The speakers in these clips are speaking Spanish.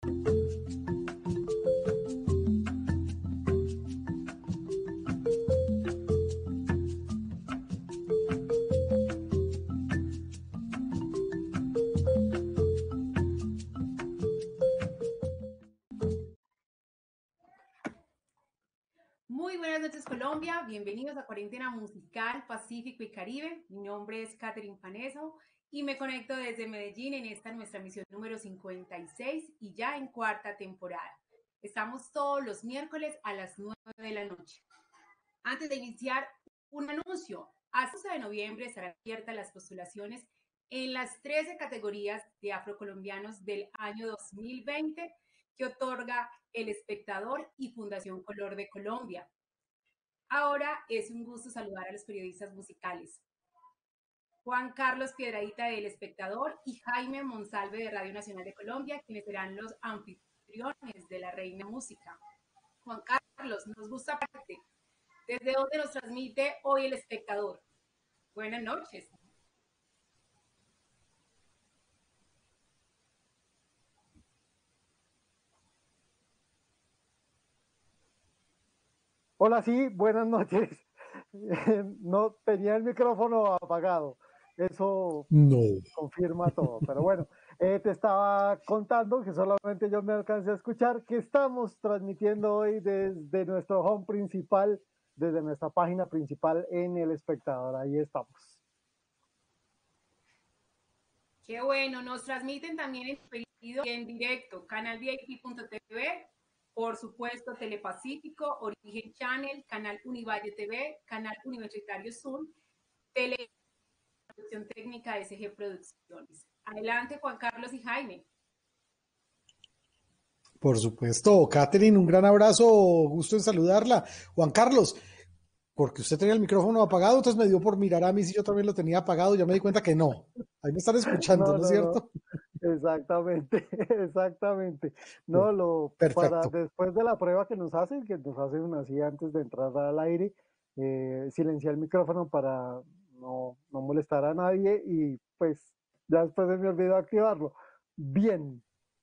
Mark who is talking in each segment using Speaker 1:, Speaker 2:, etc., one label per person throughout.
Speaker 1: Muy buenas noches, Colombia. Bienvenidos a Cuarentena Musical Pacífico y Caribe. Mi nombre es Catherine Paneso y me conecto desde Medellín en esta nuestra misión número 56 y ya en cuarta temporada. Estamos todos los miércoles a las 9 de la noche. Antes de iniciar, un anuncio. Hasta 12 de noviembre estarán abiertas las postulaciones en las 13 categorías de afrocolombianos del año 2020 que otorga El Espectador y Fundación Color de Colombia. Ahora es un gusto saludar a los periodistas musicales. Juan Carlos Piedradita de El Espectador y Jaime Monsalve de Radio Nacional de Colombia, quienes serán los anfitriones de la Reina Música. Juan Carlos, nos gusta parte. ¿Desde dónde nos transmite hoy El Espectador? Buenas noches.
Speaker 2: Hola, sí, buenas noches. No tenía el micrófono apagado. Eso
Speaker 3: No.
Speaker 2: confirma todo. Pero bueno, te estaba contando que solamente yo me alcancé a escuchar que estamos transmitiendo hoy desde nuestro home principal, desde nuestra página principal en El Espectador. Ahí estamos.
Speaker 1: Qué bueno, nos transmiten también en diferido y en directo, canalvip.tv, por supuesto Telepacífico, Origen Channel, Canal Univalle TV, Canal Universitario Sur, Producción Técnica SG Producciones. Adelante, Juan Carlos y Jaime.
Speaker 3: Por supuesto, Catherine, un gran abrazo, gusto en saludarla. Juan Carlos, porque usted tenía el micrófono apagado, entonces me dio por mirar a mí si yo también lo tenía apagado, ya me di cuenta que no. Ahí me están escuchando, ¿no es cierto?
Speaker 2: Exactamente, exactamente. No, para
Speaker 3: Perfecto.
Speaker 2: después de la prueba que nos hacen así antes de entrar al aire, silenciar el micrófono para no molestar a nadie y pues ya después se me olvidó activarlo. Bien,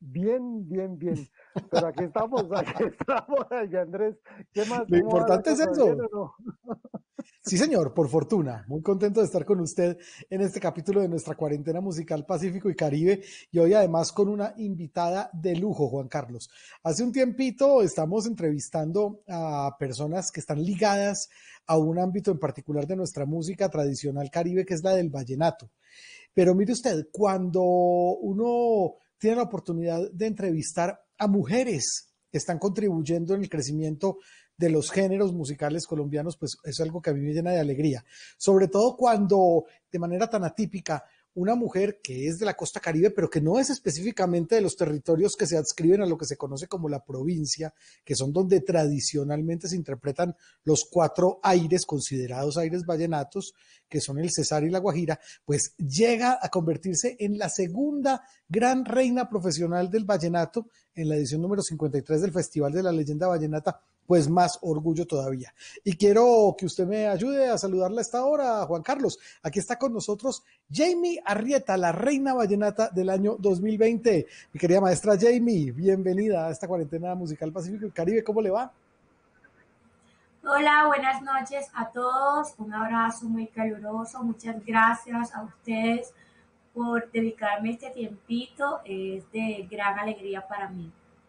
Speaker 2: bien. Pero aquí estamos, ay, Andrés. ¿Qué más?
Speaker 3: Lo
Speaker 2: ¿Cómo va la
Speaker 3: importante es
Speaker 2: cosa? ¿Bien
Speaker 3: eso.
Speaker 2: o no?
Speaker 3: Sí, señor, por fortuna. Muy contento de estar con usted en este capítulo de nuestra cuarentena musical Pacífico y Caribe y hoy además con una invitada de lujo, Juan Carlos. Hace un tiempito estamos entrevistando a personas que están ligadas a un ámbito en particular de nuestra música tradicional caribe, que es la del vallenato. Pero mire usted, cuando uno tiene la oportunidad de entrevistar a mujeres que están contribuyendo en el crecimiento de los géneros musicales colombianos, pues es algo que a mí me llena de alegría. Sobre todo cuando de manera tan atípica una mujer que es de la costa caribe, pero que no es específicamente de los territorios que se adscriben a lo que se conoce como la provincia, que son donde tradicionalmente se interpretan los cuatro aires considerados aires vallenatos, que son el Cesar y la Guajira, pues llega a convertirse en la segunda gran reina profesional del vallenato en la edición número 53 del Festival de la Leyenda Vallenata, pues más orgullo todavía. Y quiero que usted me ayude a saludarla a esta hora, Juan Carlos. Aquí está con nosotros Jamie Arrieta, la reina vallenata del año 2020. Mi querida maestra Jamie, bienvenida a esta cuarentena musical Pacífico y Caribe. ¿Cómo le va?
Speaker 4: Hola, buenas noches a todos. Un abrazo muy caluroso. Muchas gracias a ustedes por dedicarme este tiempito. Es de gran alegría para mí.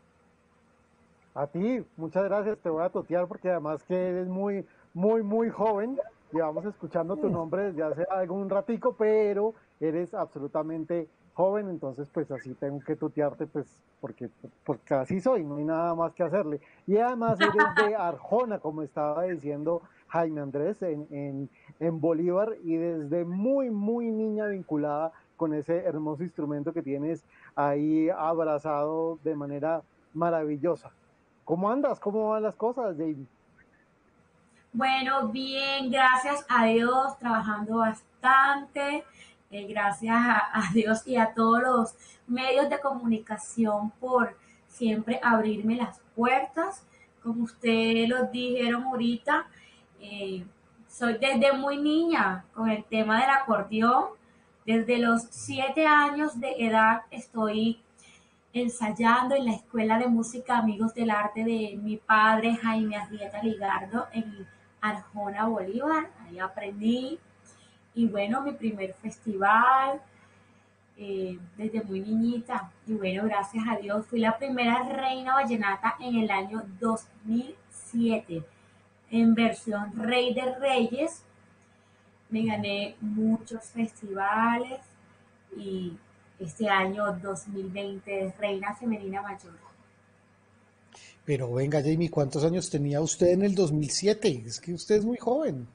Speaker 2: A ti, muchas gracias, te voy a totear porque además que eres muy joven. Llevamos escuchando tu nombre desde hace algún ratico, pero eres absolutamente joven, entonces pues así tengo que tutearte, pues porque así soy, no hay nada más que hacerle. Y además eres de Arjona, como estaba diciendo Jaime Andrés, en Bolívar, y desde muy niña vinculada con ese hermoso instrumento que tienes ahí abrazado de manera maravillosa. ¿Cómo andas? ¿Cómo van las cosas, David?
Speaker 4: Bueno, bien, gracias a Dios, trabajando bastante. Gracias a Dios y a todos los medios de comunicación por siempre abrirme las puertas. Como ustedes lo dijeron ahorita, eh, soy desde muy niña con el tema del acordeón. Desde los 7 años de edad estoy ensayando en la Escuela de Música Amigos del Arte de mi padre Jaime Arrieta Ligardo en Arjona, Bolívar. Ahí aprendí. Y bueno, mi primer festival desde muy niñita. Y bueno, gracias a Dios, fui la primera reina vallenata en el año 2007 en versión Rey de Reyes. Me gané muchos festivales y este año 2020 es Reina Femenina Mayor.
Speaker 3: Pero venga, Jamie, ¿cuántos años tenía usted en el 2007? Es que usted es muy joven.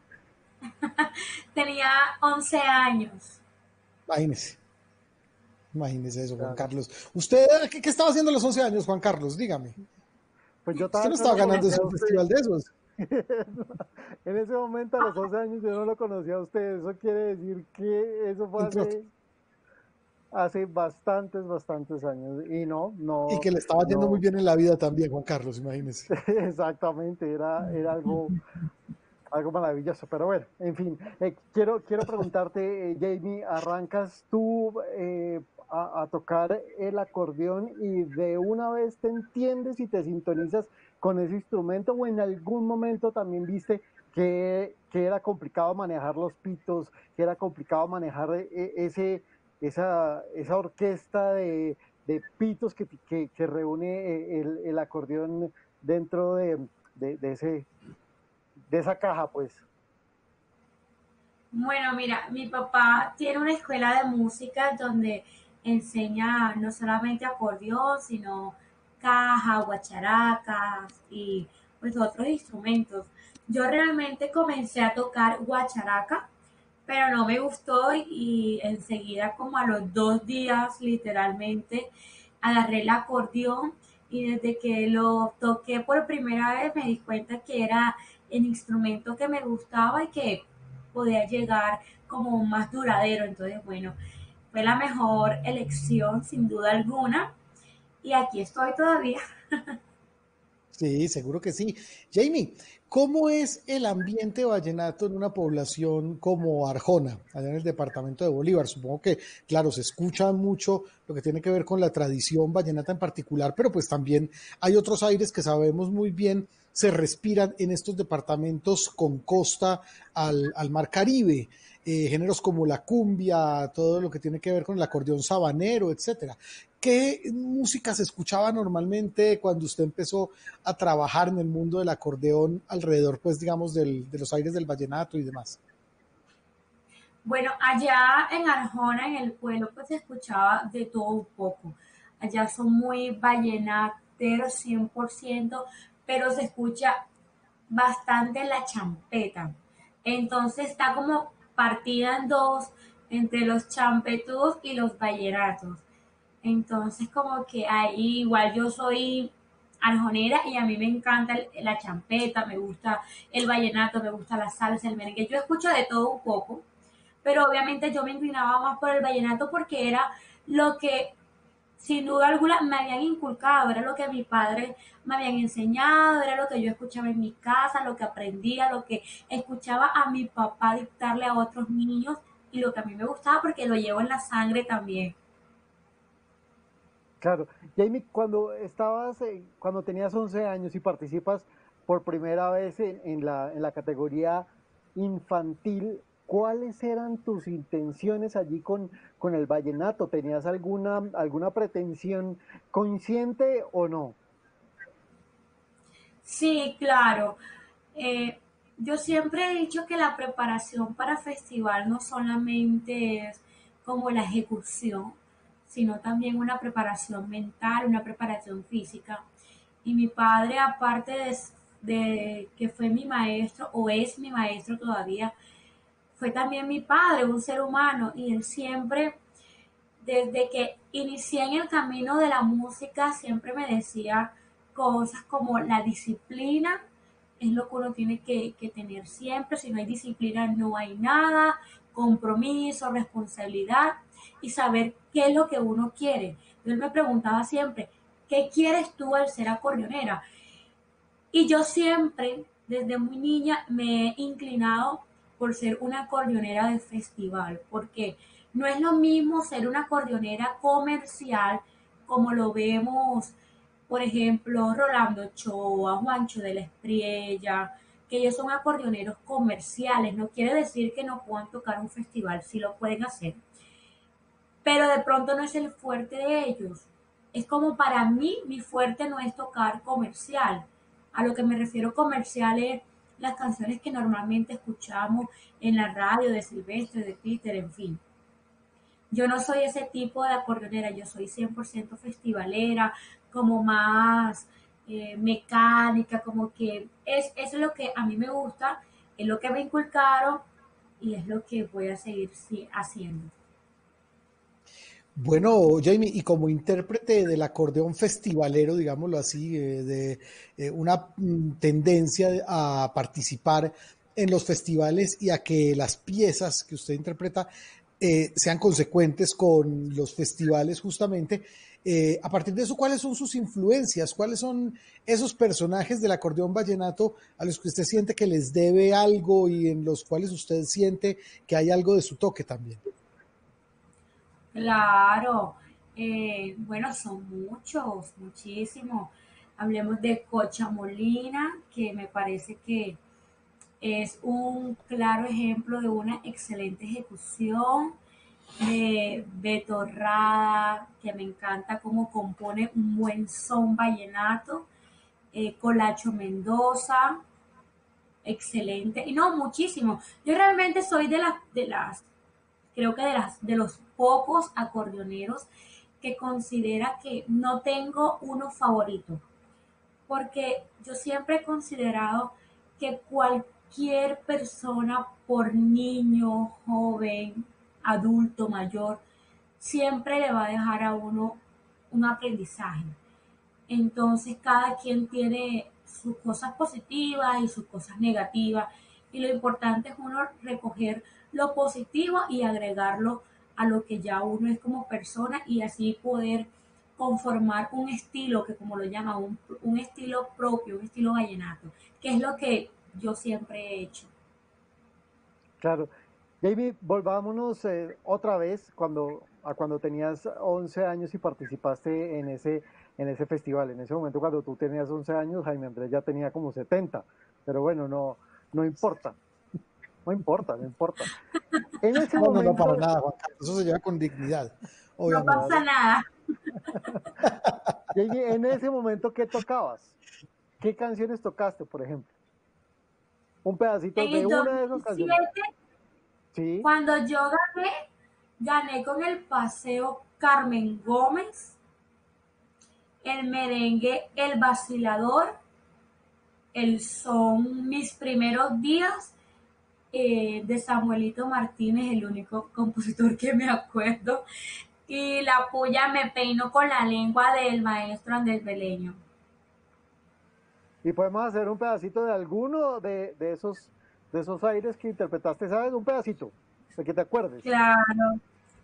Speaker 4: Tenía 11 años.
Speaker 3: Imagínese, imagínese eso, Juan
Speaker 2: Claro.
Speaker 3: Carlos. ¿Usted qué estaba haciendo a los 11 años, Juan Carlos? Dígame.
Speaker 2: Pues yo
Speaker 3: Usted no
Speaker 2: no
Speaker 3: estaba
Speaker 2: lo conocía
Speaker 3: ganándose
Speaker 2: a
Speaker 3: un
Speaker 2: usted.
Speaker 3: festival de esos.
Speaker 2: En ese momento, a los 11 años, yo no lo conocía a usted. Eso quiere decir que eso fue
Speaker 3: Entre otros.
Speaker 2: hace bastantes años. Y
Speaker 3: Y que le estaba yendo muy
Speaker 2: no,
Speaker 3: bien en la vida también, Juan Carlos, imagínese.
Speaker 2: exactamente, era algo maravilloso. Pero bueno, en fin, quiero preguntarte, Jamie, ¿arrancas tú a tocar el acordeón y de una vez te entiendes y te sintonizas con ese instrumento o en algún momento también viste que era complicado manejar los pitos, que era complicado manejar esa orquesta de pitos que reúne el acordeón dentro de esa caja, pues?
Speaker 4: Bueno, mira, mi papá tiene una escuela de música donde enseña no solamente acordeón, sino caja, guacharacas y pues otros instrumentos. Yo realmente comencé a tocar guacharaca, pero no me gustó y enseguida como a los 2 días literalmente agarré el acordeón y desde que lo toqué por primera vez me di cuenta que era el instrumento que me gustaba y que podía llegar como más duradero. Entonces, bueno, fue la mejor elección sin duda alguna y aquí estoy todavía.
Speaker 3: Sí, seguro que sí. Jamie, ¿cómo es el ambiente vallenato en una población como Arjona, allá en el departamento de Bolívar? Supongo que, claro, se escucha mucho lo que tiene que ver con la tradición vallenata en particular, pero pues también hay otros aires que sabemos muy bien se respiran en estos departamentos con costa al mar Caribe. Géneros como la cumbia, todo lo que tiene que ver con el acordeón sabanero, etcétera. ¿Qué música se escuchaba normalmente cuando usted empezó a trabajar en el mundo del acordeón alrededor, pues, digamos, de los aires del vallenato y demás?
Speaker 4: Bueno, allá en Arjona, en el pueblo, pues se escuchaba de todo un poco. Allá son muy vallenateros 100%, pero se escucha bastante la champeta. Entonces está como partida en dos entre los champetudos y los vallenatos. Entonces como que ahí igual yo soy arjonera y a mí me encanta la champeta, me gusta el vallenato, me gusta la salsa, el merengue. Yo escucho de todo un poco, pero obviamente yo me inclinaba más por el vallenato porque era lo que sin duda alguna me habían inculcado, era lo que mi padre me habían enseñado, era lo que yo escuchaba en mi casa, lo que aprendía, lo que escuchaba a mi papá dictarle a otros niños y lo que a mí me gustaba porque lo llevo en la sangre también.
Speaker 2: Claro. Jamie, cuando tenías 11 años y participas por primera vez en la categoría infantil, ¿cuáles eran tus intenciones allí con el vallenato? ¿Tenías alguna pretensión consciente o no?
Speaker 4: Sí, claro. Eh, yo siempre he dicho que la preparación para festival no solamente es como la ejecución, sino también una preparación mental, una preparación física. Y mi padre, aparte de que fue mi maestro o es mi maestro todavía, fue también mi padre, un ser humano, y él siempre, desde que inicié en el camino de la música, siempre me decía cosas como la disciplina es lo que uno tiene que tener siempre, si no hay disciplina no hay nada, compromiso, responsabilidad y saber qué es lo que uno quiere. Él me preguntaba siempre, ¿qué quieres tú al ser acordeonera? Y yo siempre, desde muy niña, me he inclinado por ser una acordeonera de festival, porque no es lo mismo ser una acordeonera comercial como lo vemos, por ejemplo, Rolando Ochoa, Juancho de la Espriella, que ellos son acordeoneros comerciales. No quiere decir que no puedan tocar un festival, sí lo pueden hacer, pero de pronto no es el fuerte de ellos. Es como para mí, mi fuerte no es tocar comercial. A lo que me refiero comercial es las canciones que normalmente escuchamos en la radio de Silvestre, de Peter, en fin. Yo no soy ese tipo de acordeonera, yo soy 100% festivalera, como más mecánica, como que es lo que a mí me gusta, es lo que me inculcaron y es lo que voy a seguir haciendo.
Speaker 3: Bueno, Jamie, y como intérprete del acordeón festivalero, digámoslo así, de una tendencia a participar en los festivales y a que las piezas que usted interpreta sean consecuentes con los festivales justamente. A partir de eso, ¿cuáles son sus influencias? ¿Cuáles son esos personajes del acordeón vallenato a los que usted siente que les debe algo y en los cuales usted siente que hay algo de su toque también?
Speaker 4: Claro, bueno, son muchos, muchísimos. Hablemos de Cocha Molina, que me parece que es un claro ejemplo de una excelente ejecución. Beto Rada, que me encanta cómo compone un buen son vallenato. Colacho Mendoza, excelente. Y no, muchísimo. Yo realmente soy creo que de los pocos acordeoneros que considera que no tengo uno favorito, porque yo siempre he considerado que cualquier persona, por niño, joven, adulto, mayor, siempre le va a dejar a uno un aprendizaje. Entonces cada quien tiene sus cosas positivas y sus cosas negativas y lo importante es uno recoger lo positivo y agregarlo a lo que ya uno es como persona y así poder conformar un estilo que como lo llama un estilo propio, un estilo vallenato, que es lo que yo siempre he hecho.
Speaker 2: Claro. Jamie, volvámonos otra vez cuando tenías 11 años y participaste en ese festival. En ese momento, cuando tú tenías 11 años, Jaime Andrés ya tenía como 70. Pero bueno, no importa, no importa, no importa. En ese
Speaker 3: No, no, no, para
Speaker 2: momento,
Speaker 3: nada, Juan Carlos. Eso se lleva con dignidad,
Speaker 4: No
Speaker 3: obviamente.
Speaker 4: pasa
Speaker 2: claro,
Speaker 4: nada.
Speaker 2: Jamie, en ese momento, ¿qué tocabas? ¿Qué canciones tocaste, por ejemplo? Un pedacito
Speaker 4: En
Speaker 2: de
Speaker 4: el
Speaker 2: una de esas canciones.
Speaker 4: 2007,
Speaker 2: Sí.
Speaker 4: cuando yo gané con el paseo Carmen Gómez, el merengue El Vacilador, el son Mis Primeros Días, de Samuelito Martínez, el único compositor que me acuerdo, y la puya Me Peino con la Lengua del maestro Andrés Beleño.
Speaker 2: Y podemos hacer un pedacito de alguno de esos aires que interpretaste, ¿sabes? Un pedacito, de que te acuerdes.
Speaker 4: Claro.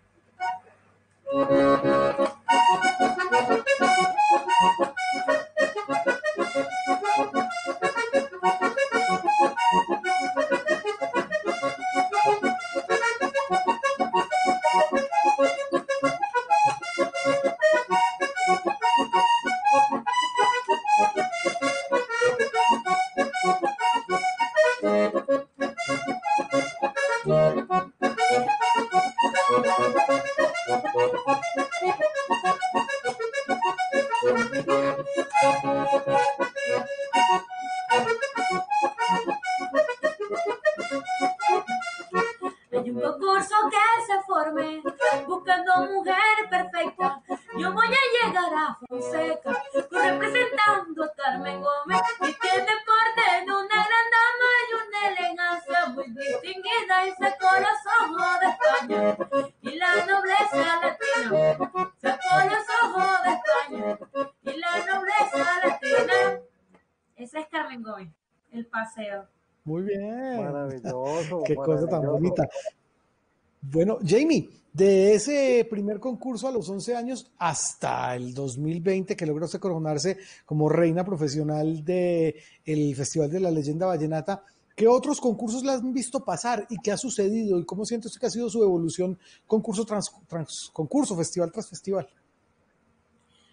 Speaker 4: Hay un concurso que se forme buscando mujer perfecta. Yo voy a llegar a Fonseca, tú representando a Carmen Gómez, y que el deporte de una gran dama y una elegancia muy distinguida y sacó los ojos de España y la nobleza latina. Sacó los ojos de España y la nobleza latina. Esa es Carmen Gómez, el paseo.
Speaker 3: Muy bien.
Speaker 2: Maravilloso,
Speaker 3: Qué cosa tan
Speaker 2: maravilloso.
Speaker 3: bonita. Bueno, Jamie, de ese primer concurso a los 11 años hasta el 2020 que logró usted coronarse como reina profesional del Festival de la Leyenda Vallenata, ¿qué otros concursos le han visto pasar y qué ha sucedido y cómo siente usted que ha sido su evolución concurso tras concurso, festival tras festival?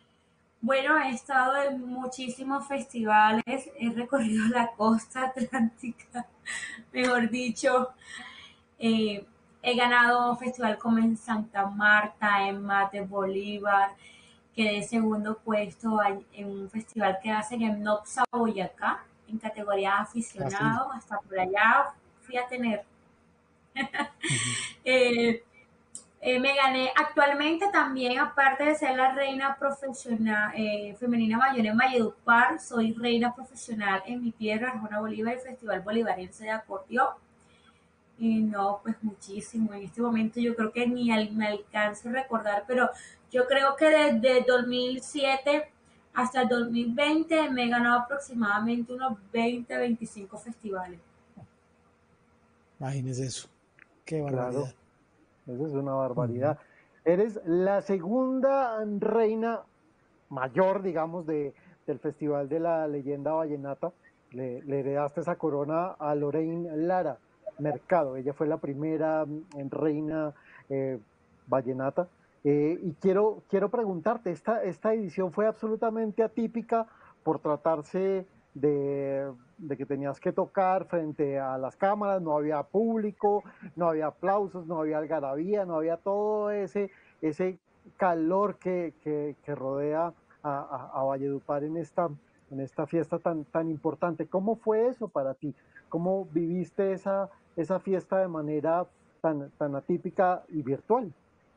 Speaker 4: Bueno, he estado en muchísimos festivales, he recorrido la costa atlántica, mejor dicho, eh, he ganado festival como en Santa Marta, en Mate Bolívar, quedé segundo puesto en un festival que hacen en Nopsa, Boyacá, en categoría
Speaker 3: Así.
Speaker 4: aficionado, hasta por allá fui a tener.
Speaker 3: Ujú.
Speaker 4: Eh, Me gané actualmente también, aparte de ser la reina profesional femenina mayor en Valledupar, soy reina profesional en mi tierra, Arjona Bolívar, el Festival Bolivariense de Acordeón. Y no, pues muchísimo. En este momento yo creo que me alcanzo a recordar, pero yo creo que desde 2007 hasta el 2020 me he ganado aproximadamente unos 20, 25 festivales.
Speaker 3: Imagínese eso. Qué
Speaker 2: Claro,
Speaker 3: barbaridad.
Speaker 2: eso es una
Speaker 3: Ujú.
Speaker 2: barbaridad. Eres la segunda reina mayor, digamos, del Festival de la Leyenda Vallenata. Le heredaste esa corona a Lorraine Lara Mercado. Ella fue la primera reina eh, vallenata. Y quiero preguntarte, esta edición fue absolutamente atípica por tratarse de que tenías que tocar frente a las cámaras, no había público, no había aplausos, no había algarabía, no había todo ese calor que rodea a Valledupar en esta fiesta tan importante. ¿Cómo fue eso para ti? ¿Cómo viviste esa fiesta de manera tan atípica y virtual?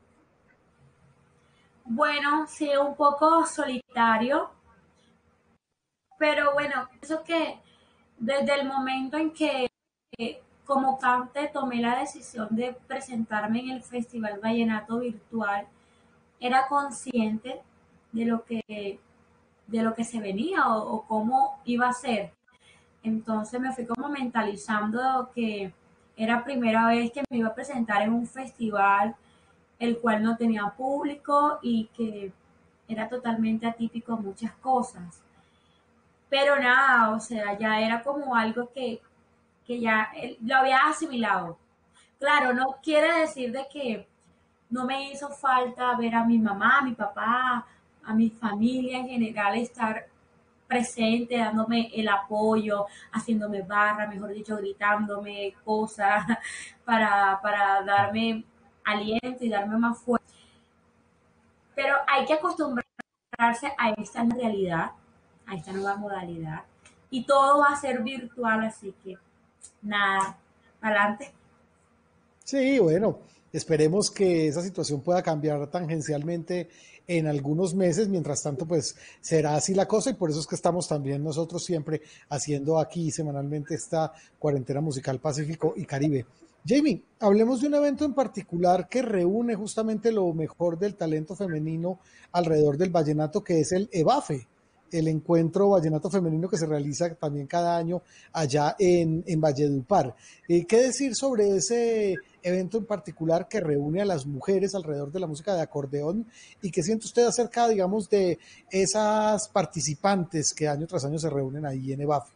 Speaker 4: Bueno, sí, un poco solitario, pero bueno, pienso que desde el momento en que como cante tomé la decisión de presentarme en el Festival Vallenato Virtual, era consciente de de lo que se venía o cómo iba a ser. Entonces me fui como mentalizando que era primera vez que me iba a presentar en un festival el cual no tenía público y que era totalmente atípico en muchas cosas. Pero nada, o sea, ya era como algo que ya lo había asimilado. Claro, no quiere decir de que no me hizo falta ver a mi mamá, a mi papá, a mi familia en general, estar presente, dándome el apoyo, haciéndome barra, mejor dicho, gritándome cosas para darme aliento y darme más fuerza. Pero hay que acostumbrarse a esta realidad, a esta nueva modalidad. Y todo va a ser virtual, así que nada, adelante.
Speaker 3: Sí, bueno, esperemos que esa situación pueda cambiar tangencialmente en algunos meses. Mientras tanto, pues será así la cosa y por eso es que estamos también nosotros siempre haciendo aquí semanalmente esta cuarentena musical Pacífico y Caribe. Jamie, hablemos de un evento en particular que reúne justamente lo mejor del talento femenino alrededor del vallenato, que es el EBAFE, el encuentro vallenato femenino que se realiza también cada año allá en Valledupar. ¿Qué decir sobre ese evento en particular que reúne a las mujeres alrededor de la música de acordeón y qué siente usted acerca, digamos, de esas participantes que año tras año se reúnen ahí en EBAF?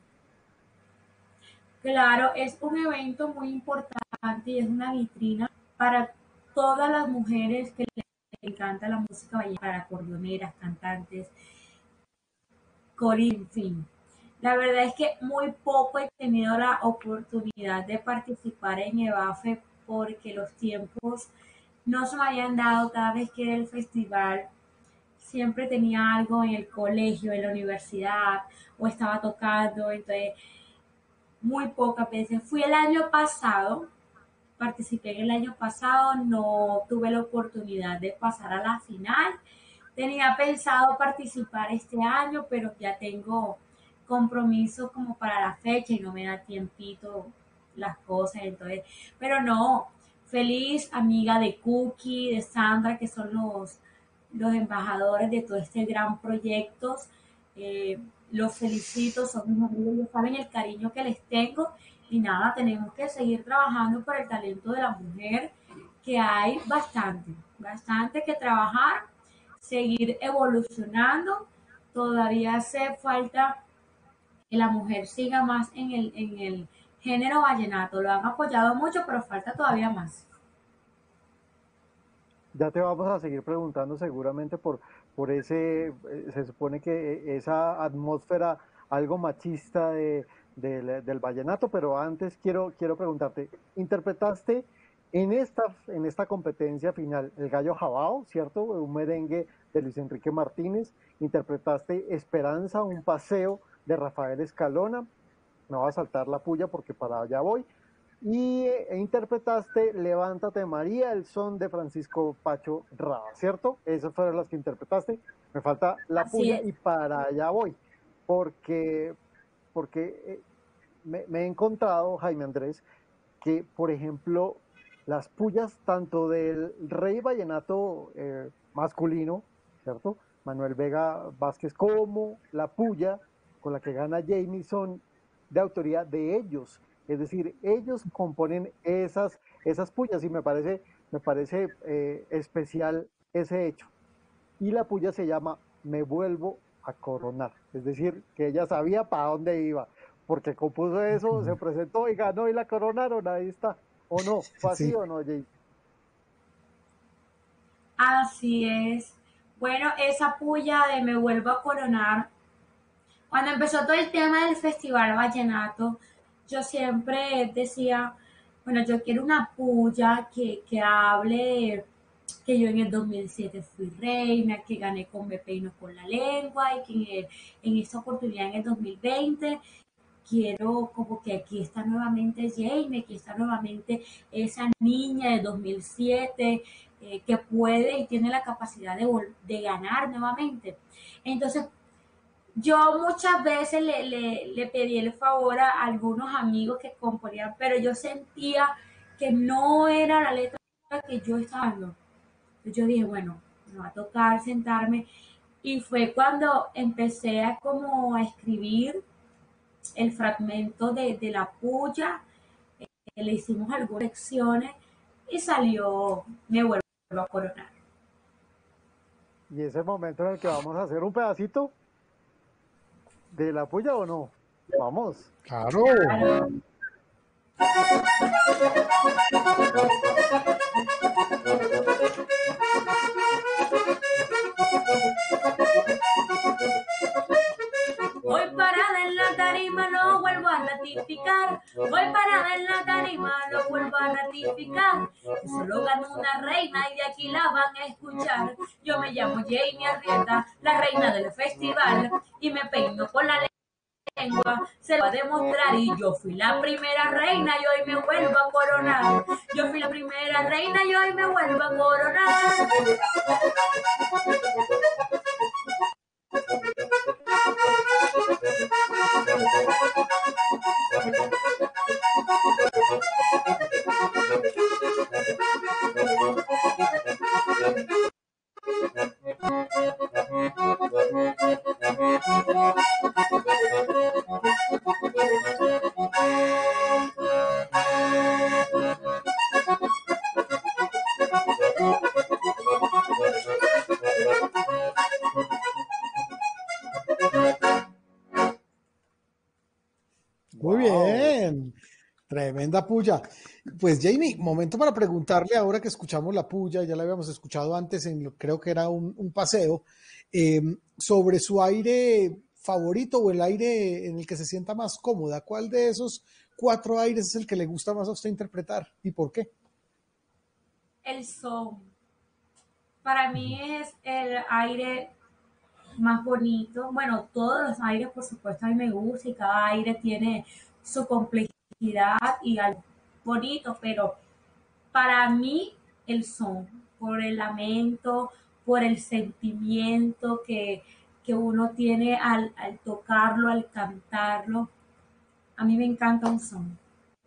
Speaker 4: Claro, es un evento muy importante y es una vitrina para todas las mujeres que les encanta la música vallenata, para acordeoneras, cantantes, cori, en fin. La verdad es que muy poco he tenido la oportunidad de participar en EBAFE porque los tiempos no se me habían dado cada vez que era el festival. Siempre tenía algo en el colegio, en la universidad, o estaba tocando, entonces muy pocas veces. Fui el año pasado, participé en el año pasado, no tuve la oportunidad de pasar a la final. Tenía pensado participar este año, pero ya tengo compromisos como para la fecha y no me da tiempito las cosas, entonces, pero no, feliz amiga de Cookie, de Sandra, que son los embajadores de todo este gran proyecto. Eh, los felicito, son mis amigos, ellos saben el cariño que les tengo y nada, tenemos que seguir trabajando por el talento de la mujer, que hay bastante, bastante que trabajar, seguir evolucionando. Todavía hace falta que la mujer siga más en el género vallenato. Lo han apoyado mucho, pero falta todavía más.
Speaker 2: Ya te vamos a seguir preguntando seguramente se supone que esa atmósfera algo machista del vallenato, pero antes quiero preguntarte, interpretaste en esta competencia final el Gallo Jabao, ¿cierto? Un merengue de Luis Enrique Martínez, interpretaste Esperanza, un paseo de Rafael Escalona, no va a saltar la puya porque para allá voy, y interpretaste Levántate María, el son de Francisco Pacho Raba, ¿cierto? Esas fueron las que interpretaste. Me falta la
Speaker 4: Así
Speaker 2: puya
Speaker 4: es.
Speaker 2: y para allá voy, porque, porque me he encontrado, Jaime Andrés, que, por ejemplo, las pullas tanto del rey vallenato masculino, ¿cierto? Manuel Vega Vázquez, como la puya con la que gana Jamie son de autoría de ellos. Es decir, ellos componen esas pullas y me parece especial ese hecho. Y la puya se llama Me vuelvo a coronar. Es decir, que ella sabía para dónde iba, porque compuso eso, se presentó y ganó y la coronaron, ahí está. ¿O no? ¿Fue así
Speaker 3: Sí.
Speaker 2: o no, Jay?
Speaker 4: Así es. Bueno, esa puya de Me vuelvo a coronar, cuando empezó todo el tema del Festival Vallenato, yo siempre decía, bueno, yo quiero una puya que hable que yo en el 2007 fui reina, que gané con Me Peino con la Lengua y que en esta oportunidad en el 2020 quiero como que aquí está nuevamente Jamie, aquí está nuevamente esa niña de 2007 que puede y tiene la capacidad de ganar nuevamente. Entonces, yo muchas veces le pedí el favor a algunos amigos que componían, pero yo sentía que no era la letra que yo estaba dando. Entonces yo dije, bueno, me va a tocar sentarme. Y fue cuando empecé a como a escribir el fragmento de la puya, le hicimos algunas lecciones y salió Me vuelvo a coronar.
Speaker 2: Y ese momento en el que vamos a hacer un pedacito de la puya o no. Vamos.
Speaker 3: Claro.
Speaker 4: Claro. Voy parada en la tarima, lo vuelvo a ratificar. Voy parada en la tarima, lo vuelvo a ratificar. Que solo ganó una reina y de aquí la van a escuchar. Yo me llamo Jamie Arrieta, la reina del festival. Y me peino con la lengua, se lo va a demostrar. Y yo fui la primera reina y hoy me vuelvo a coronar. Yo fui la primera reina y hoy me vuelvo a coronar.
Speaker 3: Muy
Speaker 2: Wow.
Speaker 3: bien. Tremenda puya. Pues Jamie, momento para preguntarle ahora que escuchamos la puya, ya la habíamos escuchado antes creo que era un paseo, sobre su aire favorito o el aire en el que se sienta más cómoda. ¿Cuál de esos cuatro aires es el que le gusta más a usted interpretar y por qué?
Speaker 4: El son. Para mí es el aire más bonito. Bueno, todos los aires, por supuesto, a mí me gusta y cada aire tiene su complejidad y algo bonito, pero para mí el son, por el lamento, por el sentimiento que uno tiene al tocarlo, al cantarlo, a mí me encanta un son.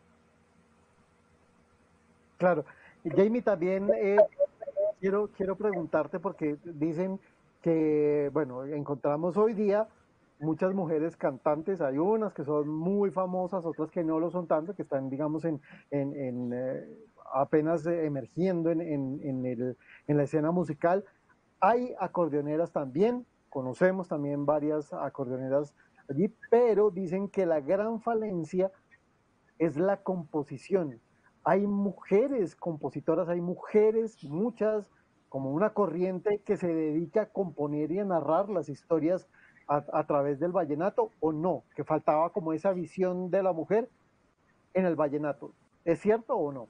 Speaker 2: Claro. Y Jamie, también quiero preguntarte porque dicen que, bueno, encontramos hoy día muchas mujeres cantantes, hay unas que son muy famosas, otras que no lo son tanto, que están, digamos, apenas emergiendo en la escena musical. Hay acordeoneras también, conocemos también varias acordeoneras allí, pero dicen que la gran falencia es la composición. Hay mujeres compositoras, hay mujeres, muchas, como una corriente que se dedica a componer y a narrar las historias a través del vallenato, o no, que faltaba como esa visión de la mujer en el vallenato. ¿Es cierto o no?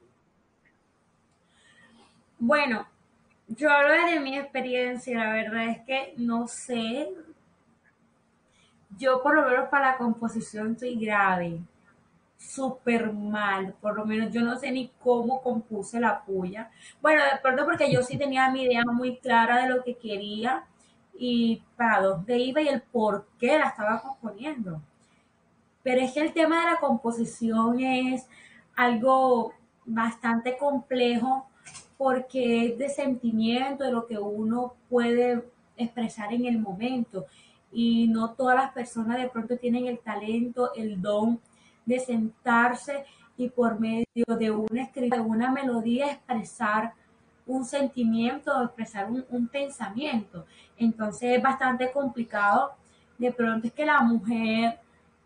Speaker 4: Bueno, yo hablo de mi experiencia, la verdad es que no sé, yo por lo menos para la composición estoy grave, súper mal, por lo menos yo no sé ni cómo compuse la puya. Bueno, de pronto porque yo sí tenía mi idea muy clara de lo que quería y para dónde iba y el por qué la estaba componiendo. Pero es que el tema de la composición es algo bastante complejo porque es de sentimiento, de lo que uno puede expresar en el momento. Y no todas las personas de pronto tienen el talento, el don de sentarse y por medio de una escrita, de una melodía, expresar un sentimiento, expresar un pensamiento. Entonces es bastante complicado. De pronto es que la mujer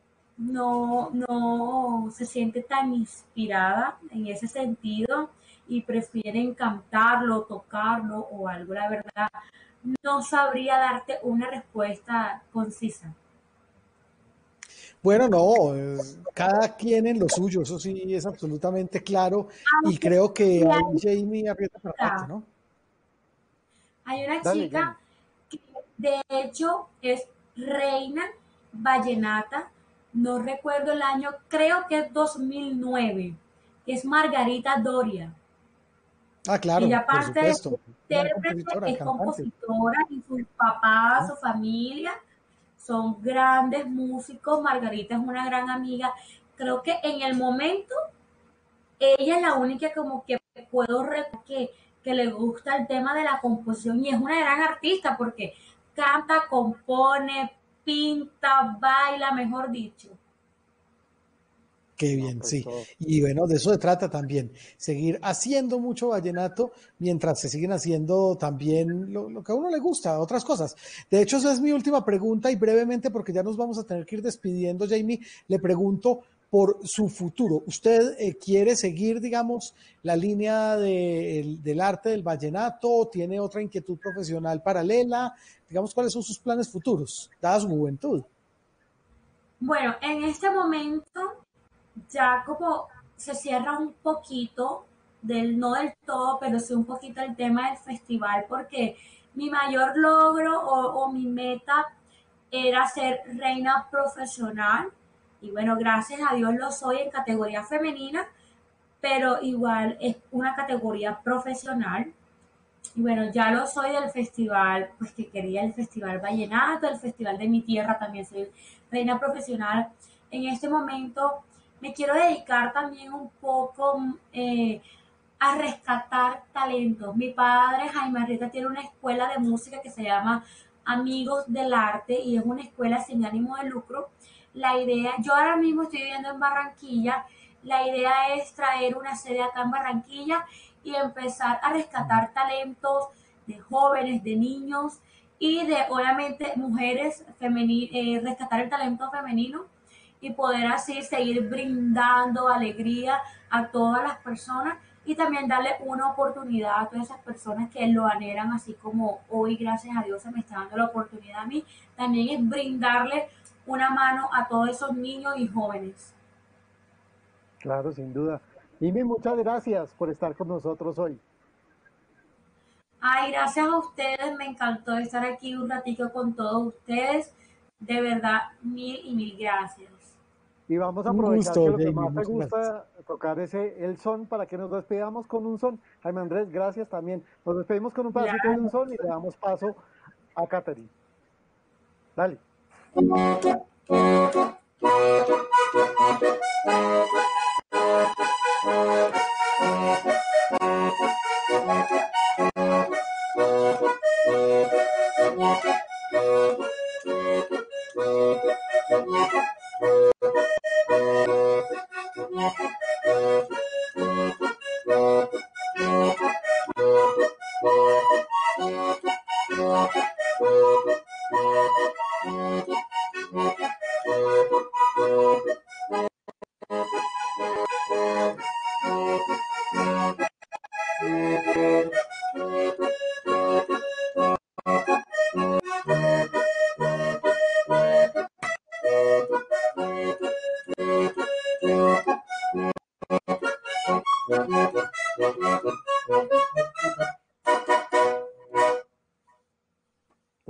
Speaker 4: no se siente tan inspirada en ese sentido y prefieren cantarlo, tocarlo o algo. La verdad, no sabría darte una respuesta concisa.
Speaker 3: Bueno, no, cada quien en lo suyo, eso sí es absolutamente claro y
Speaker 4: Aunque
Speaker 3: creo que
Speaker 4: sí
Speaker 3: ahí Jamie aprieta para rato, ¿no?
Speaker 4: hay una
Speaker 2: Dale,
Speaker 4: chica
Speaker 2: Jamie.
Speaker 4: que de hecho es reina vallenata, no recuerdo el año, creo que es 2009, que es Margarita Doria.
Speaker 3: Ah,
Speaker 4: Ella,
Speaker 3: claro, por
Speaker 4: aparte de ser
Speaker 3: supuesto, gran
Speaker 4: intérprete,
Speaker 3: compositora,
Speaker 4: es
Speaker 3: cantante.
Speaker 4: compositora y sus papás, su familia son grandes músicos. Margarita es una gran amiga. Creo que en el momento ella es la única como que puedo recordar que le gusta el tema de la composición y es una gran artista porque canta, compone, pinta, baila, mejor dicho.
Speaker 3: Qué
Speaker 2: No,
Speaker 3: bien,
Speaker 2: pues
Speaker 3: sí.
Speaker 2: todo.
Speaker 3: Y bueno, de eso se trata también, seguir haciendo mucho vallenato mientras se siguen haciendo también lo que a uno le gusta, otras cosas. De hecho, esa es mi última pregunta y brevemente, porque ya nos vamos a tener que ir despidiendo, Jamie, le pregunto por su futuro. ¿Usted quiere seguir, digamos, la línea del arte del vallenato? ¿Tiene otra inquietud profesional paralela? Digamos, ¿cuáles son sus planes futuros, dada su juventud?
Speaker 4: Bueno, en este momento ya como se cierra un poquito, no del todo, pero sí un poquito el tema del festival, porque mi mayor logro o mi meta era ser reina profesional. Y bueno, gracias a Dios lo soy en categoría femenina, pero igual es una categoría profesional. Y bueno, ya lo soy del festival, pues que quería el Festival Vallenato, el Festival de mi tierra, también soy reina profesional. En este momento me quiero dedicar también un poco a rescatar talentos. Mi padre, Jaime Arrieta, tiene una escuela de música que se llama Amigos del Arte y es una escuela sin ánimo de lucro. La idea, yo ahora mismo estoy viviendo en Barranquilla, la idea es traer una sede acá en Barranquilla y empezar a rescatar talentos de jóvenes, de niños y de obviamente mujeres, rescatar el talento femenino y poder así seguir brindando alegría a todas las personas y también darle una oportunidad a todas esas personas que lo anhelan, así como hoy, gracias a Dios, se me está dando la oportunidad a mí, también es brindarle una mano a todos esos niños y jóvenes.
Speaker 2: Claro, sin duda. Imi, muchas gracias por estar con nosotros hoy.
Speaker 4: Ay, gracias a ustedes, me encantó estar aquí un ratito con todos ustedes, de verdad, mil y mil gracias.
Speaker 2: Y vamos a
Speaker 3: Un
Speaker 2: aprovechar que
Speaker 3: gusto,
Speaker 2: lo que
Speaker 3: Jamie,
Speaker 2: más te
Speaker 3: muchas gracias.
Speaker 2: gusta tocar es el son para que nos despidamos con un son. Jaime Andrés, gracias también. Nos despedimos con un pedacito de un
Speaker 4: Claro.
Speaker 2: son y le damos paso a Catherine. Dale.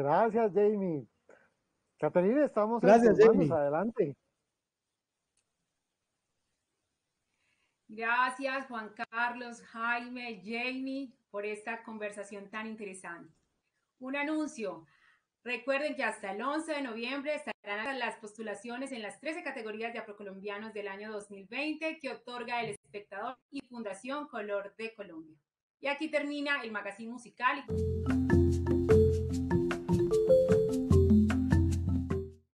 Speaker 2: Gracias, Jamie. Caterina, estamos
Speaker 3: Gracias,
Speaker 2: en tus
Speaker 3: Jamie.
Speaker 2: manos, adelante.
Speaker 1: Gracias, Juan Carlos, Jaime, Jamie, por esta conversación tan interesante. Un anuncio. Recuerden que hasta el 11 de noviembre estarán las postulaciones en las 13 categorías de afrocolombianos del año 2020 que otorga El Espectador y Fundación Color de Colombia. Y aquí termina el magazine musical.